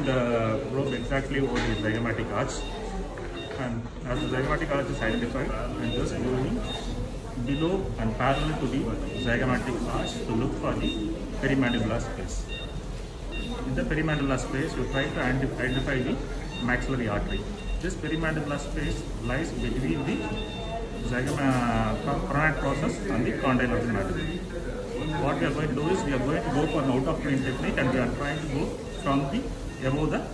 placing the probe exactly over the zygomatic arch, and as the zygomatic arch is identified, I'm just going below and parallel to the zygomatic arch to look for the perimandibular space. In the perimandibular space, you try to identify the maxillary artery. This perimandibular space lies between the coronary process and the condyle of the mandible. What we are going to do is we are going to go for an out of plane technique, and we are trying to go from the above the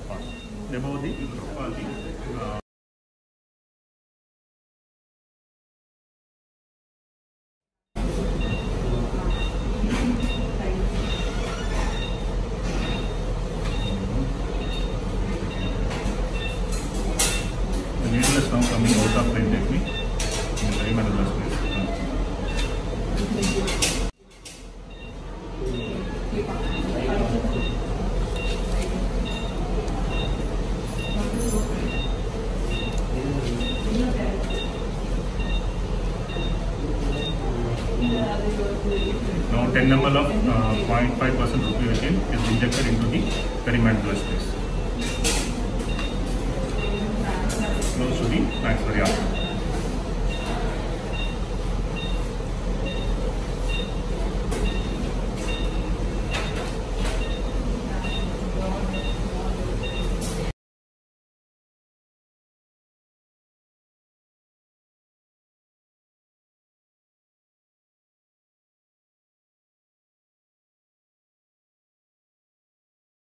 the needle is now coming out of plane technique in the perimandibular space. Now 10 ml of 0.5% opioid is injected into the perimandibular space, close to the maxillary artery.